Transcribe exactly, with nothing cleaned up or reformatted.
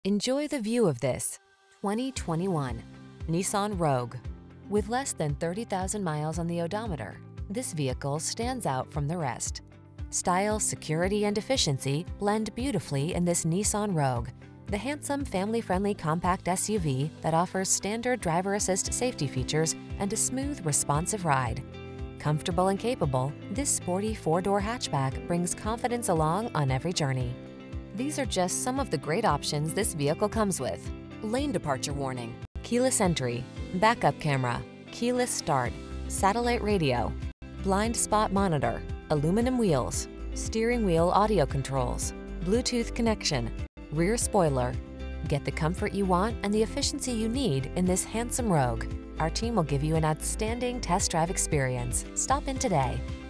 Enjoy the view of this twenty twenty-one Nissan Rogue. With less than thirty thousand miles on the odometer, this vehicle stands out from the rest. Style, security, and efficiency blend beautifully in this Nissan Rogue, the handsome, family-friendly compact S U V that offers standard driver assist safety features and a smooth, responsive ride. Comfortable and capable, this sporty four-door hatchback brings confidence along on every journey. These are just some of the great options this vehicle comes with: lane departure warning, keyless entry, backup camera, keyless start, satellite radio, blind spot monitor, aluminum wheels, steering wheel audio controls, Bluetooth connection, rear spoiler. Get the comfort you want and the efficiency you need in this handsome Rogue. Our team will give you an outstanding test drive experience. Stop in today.